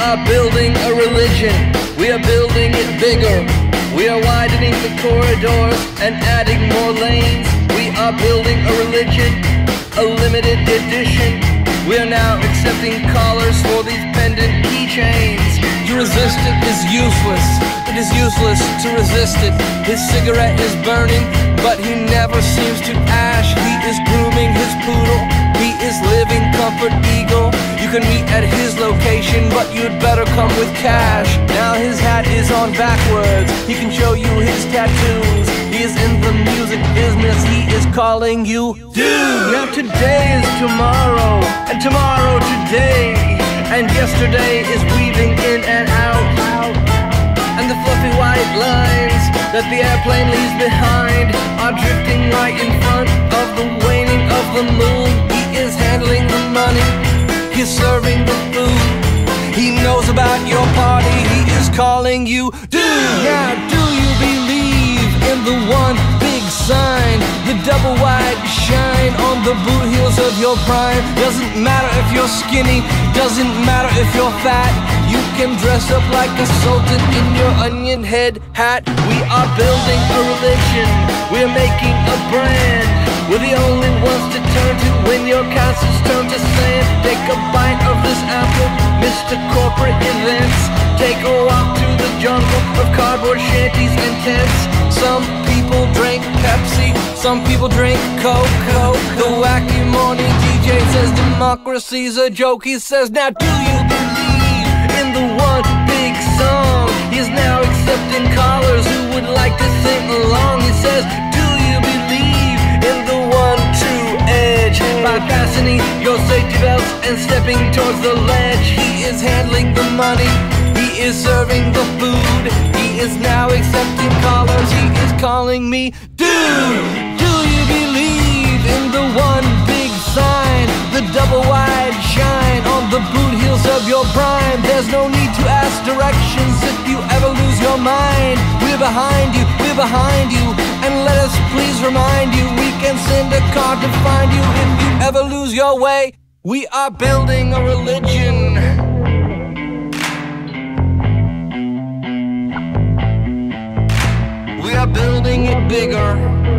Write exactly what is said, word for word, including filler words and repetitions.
are building a religion. We are building it bigger. We are widening the corridors and adding more lanes. We are building a religion, a limited edition. We are now accepting callers for these pendant keychains. To resist it is useless. It is useless to resist it. His cigarette is burning, but he never seems to ash. He is grooming his poodle. He is living comfort eagle. You can meet at his location, but you'd better come with cash. Now his hat is on backwards. He can show you his tattoos. He is in the music business. He is calling you dude. Now today is tomorrow, and tomorrow today, and yesterday is weaving in and out, and the fluffy white lines that the airplane leaves behind are drifting right in front of the waning of the moon. He is handling the money, he's serving the food. He knows about your party, he is calling you dude. Now do you believe in the one big sign, the double wide shine on the boot heels of your prime? Doesn't matter if you're skinny, doesn't matter if you're fat. You can dress up like a sultan in your onion head hat. We are building a religion, we're making a brand. We're the only ones to turn to when your castles turn to sand. Take a bite of this apple, Mister Corporate Events. Take a walk through the jungle of cardboard shanties and tents. Some people drink Pepsi, some people drink Coke. The wacky morning D J says democracy's a joke. He says, now do you believe in the one big song? He is now accepting callers who would like to sing along. He says, do you believe in the one true edge? By fastening your safety belts and stepping towards the ledge. He is handling the money, he is serving the food. He is now accepting callers, he is calling me dude. Do you believe in the one big sign, the double wide shine on the boot heels of your prime? There's no need to ask directions if you ever lose your mind. We're behind you, we're behind you, and let us please remind you, we can send a car to find you if you ever lose your way. We are building a religion. We are building it bigger.